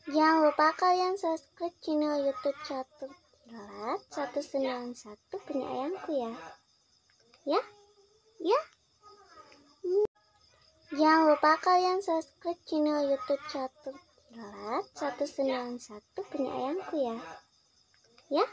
Jangan lupa kalian subscribe channel YouTube Catur Kilat 191 punya ayangku ya. Ya. Jangan lupa kalian subscribe channel YouTube Catur Kilat 191 punya ayangku ya. Ya.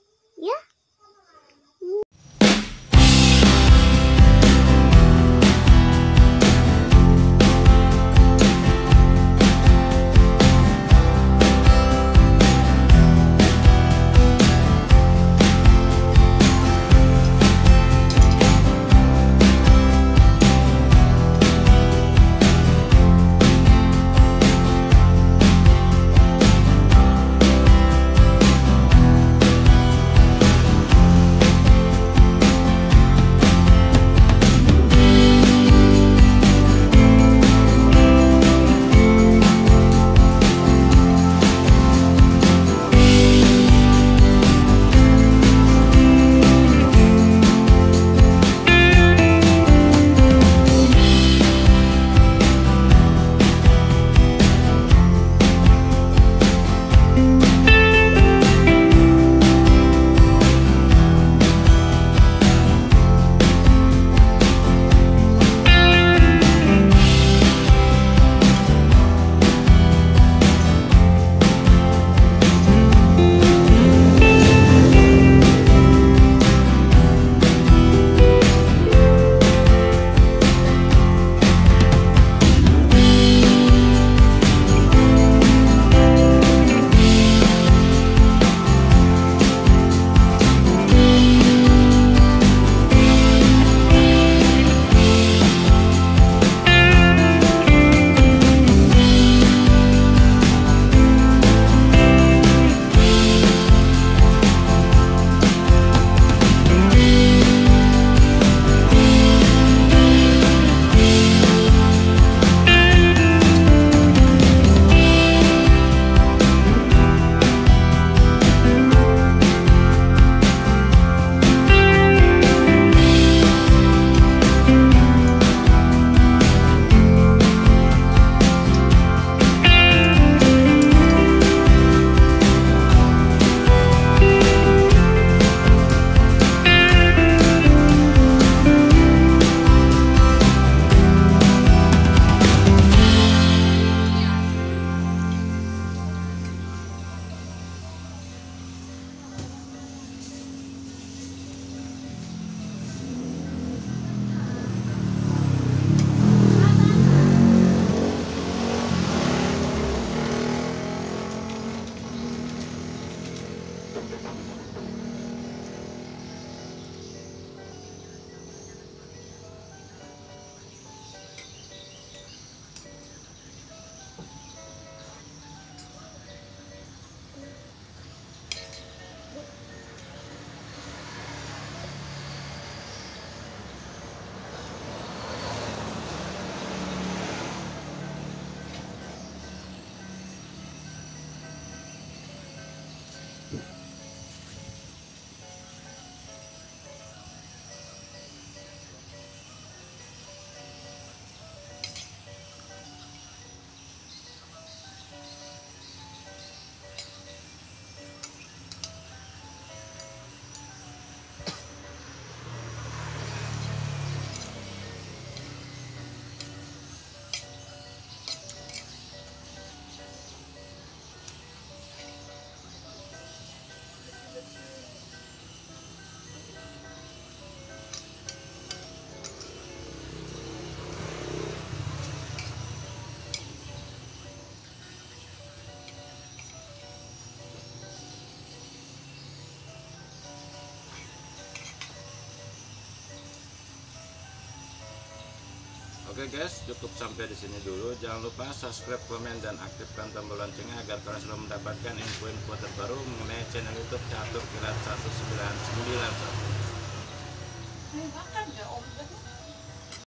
Oke guys, cukup sampai di sini dulu. Jangan lupa subscribe, komen, dan aktifkan tombol loncengnya agar kalian selalu mendapatkan info-info terbaru mengenai channel YouTube Catur Kilat 1991.